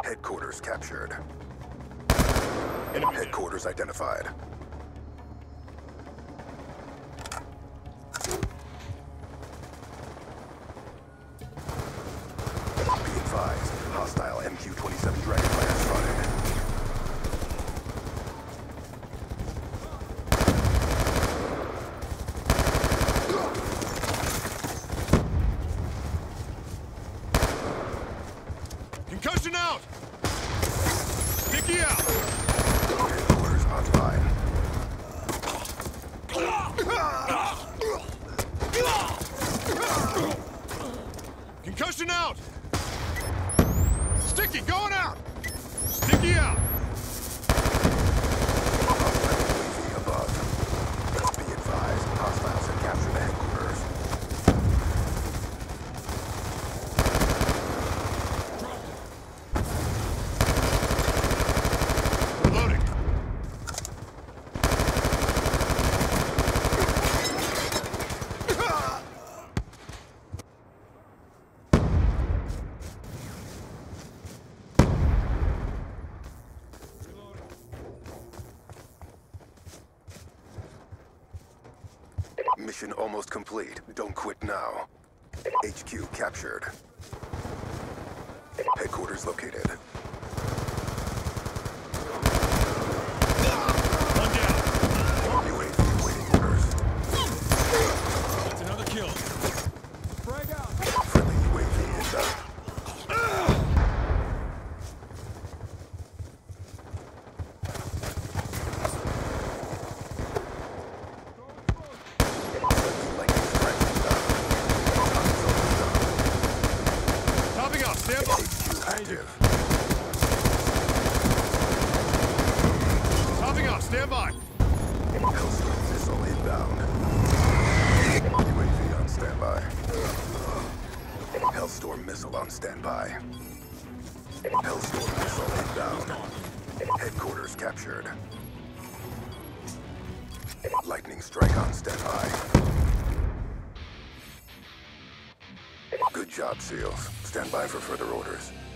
Headquarters captured. Headquarters identified. Be advised, hostile MQ-27 Dragonfire spotted. Concussion out! Sticky out! Headquarters online. Concussion out! Sticky going out! Sticky out! Hostile above. Be advised, hostiles have captured the headquarters. Loading. Mission almost complete. Don't quit now. HQ captured. Headquarters located. One down. UAV awaiting orders. That's another kill. Frag out. Friendly UAV inbound. Lightning strike inbound. Topping off. Stand by. HQ active. Topping off. Stand by. Hellstorm missile inbound. UAV on standby. Hellstorm missile on standby. Hellstorm missile inbound. Headquarters captured. Lightning strike on standby. Good job, SEALs. Stand by for further orders.